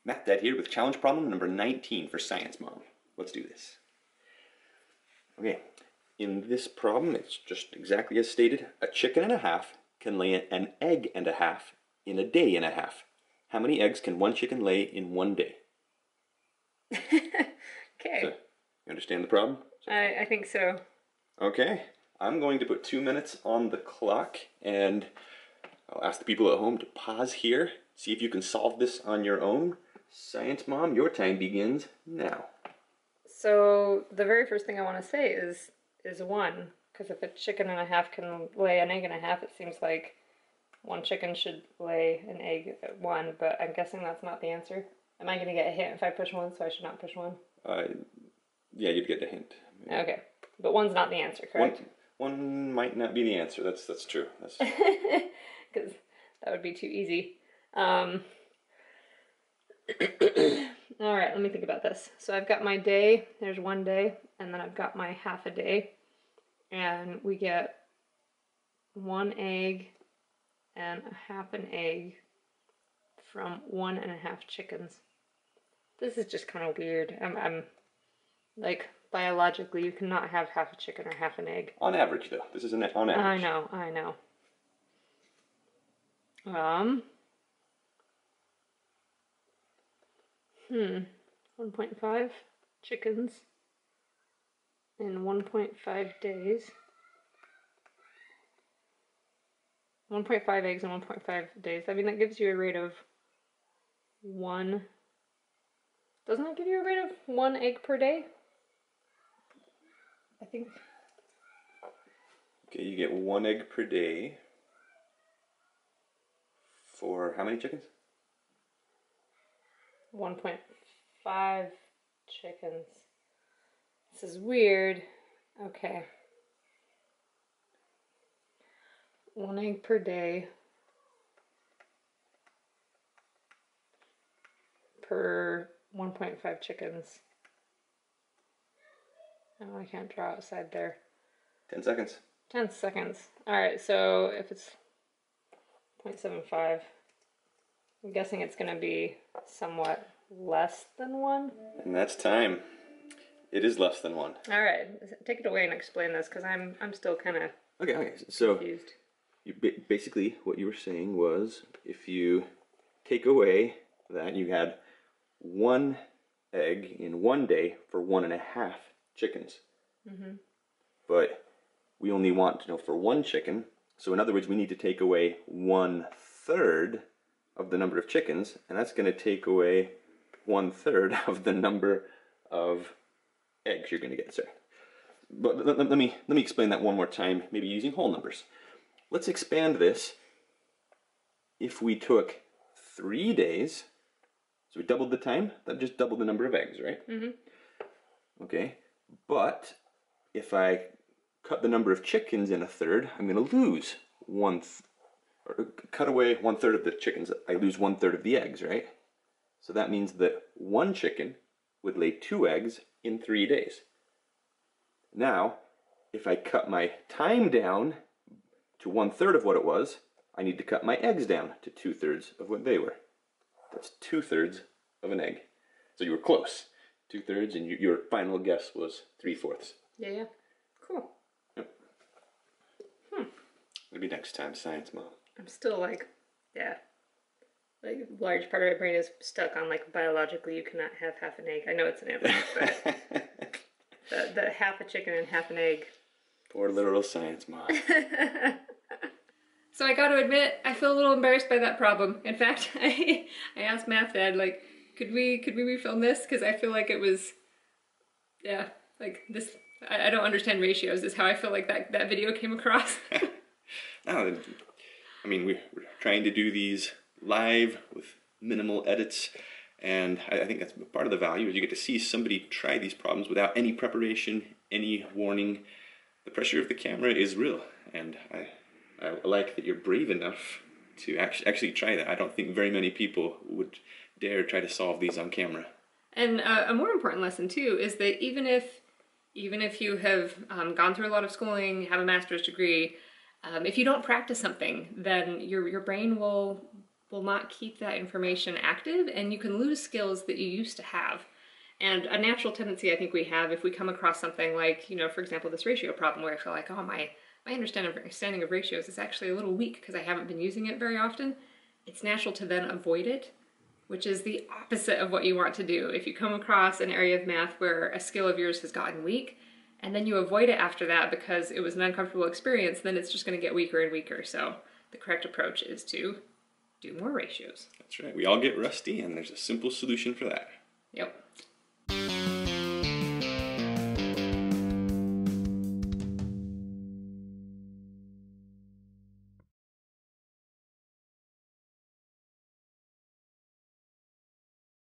Math Dad here with challenge problem number 19 for Science Mom. Let's do this. Okay, in this problem, it's just exactly as stated. A chicken and a half can lay an egg and a half in a day and a half. How many eggs can one chicken lay in one day? Okay. So, you understand the problem? I think so. Okay, I'm going to put 2 minutes on the clock, and I'll ask the people at home to pause here, see if you can solve this on your own. Science Mom, your time begins now. So the very first thing I want to say is one, because if a chicken and a half can lay an egg and a half, it seems like one chicken should lay an egg at one, but I'm guessing that's not the answer. Am I going to get a hint if I push one, so I should not push one? Yeah, you'd get the hint. Okay, but one's not the answer, correct? One might not be the answer. That's true. Because that would be too easy. All right, let me think about this. So I've got my day, there's one day, and then I've got my half a day, and we get one egg and a half an egg from 1.5 chickens. This is just kind of weird. I'm like, biologically, you cannot have half a chicken or half an egg. On average, though. This is on average. I know. 1.5 chickens in 1.5 days. 1.5 eggs in 1.5 days. I mean, that gives you a rate of 1. Doesn't that give you a rate of 1 egg per day? I think. Okay, you get 1 egg per day for how many chickens? 1.5 chickens. This is weird. Okay. 1 egg per day per 1.5 chickens. Oh, I can't draw outside there. 10 seconds. 10 seconds. Alright, so if it's 0.75, I'm guessing it's going to be somewhat less than 1. And that's time. It is less than 1. Alright, take it away and explain this, because I'm still kind of Okay, so confused. Basically what you were saying was, if you take away that you had 1 egg in 1 day for 1.5 chickens. But we only want to know for 1 chicken, so in other words we need to take away 1/3 of the number of chickens, and that's going to take away 1/3 of the number of eggs you're going to get. Sorry, but let me explain that one more time, maybe using whole numbers. Let's expand this. If we took 3 days, so we doubled the time, that just doubled the number of eggs, right? Okay, but if I cut the number of chickens in 1/3, I'm going to lose cut away 1/3 of the chickens, I lose 1/3 of the eggs, right? So that means that 1 chicken would lay 2 eggs in 3 days. Now, if I cut my time down to 1/3 of what it was, I need to cut my eggs down to 2/3 of what they were. That's 2/3 of an egg. So you were close. 2/3, and your final guess was 3/4. Yeah. Cool. Yep. Maybe next time, Science Mom. I'm still like, yeah. Like, a large part of my brain is stuck on, like, biologically you cannot have half an egg. I know it's an average, but the half a chicken and half an egg. Poor literal Science Mom. So I got to admit, I feel a little embarrassed by that problem. In fact, I asked Math Dad, like, could we refilm this? Because I feel like it was, yeah, like this. I don't understand ratios. Is how I feel like that video came across. No, I mean, we're trying to do these live with minimal edits, and I think that's part of the value, is you get to see somebody try these problems without any preparation, any warning. The pressure of the camera is real, and I like that you're brave enough to actually try that. I don't think very many people would dare try to solve these on camera. And a more important lesson too is that even if you have gone through a lot of schooling, have a master's degree, if you don't practice something, then your brain will will not keep that information active, and you can lose skills that you used to have. And a natural tendency I think we have if we come across something like, you know, for example, this ratio problem where I feel like, oh, my understanding of ratios is actually a little weak because I haven't been using it very often. It's natural to then avoid it, which is the opposite of what you want to do. If you come across an area of math where a skill of yours has gotten weak, and then you avoid it after that because it was an uncomfortable experience, then it's just going to get weaker and weaker. So the correct approach is to do more ratios. That's right. We all get rusty, and there's a simple solution for that. Yep.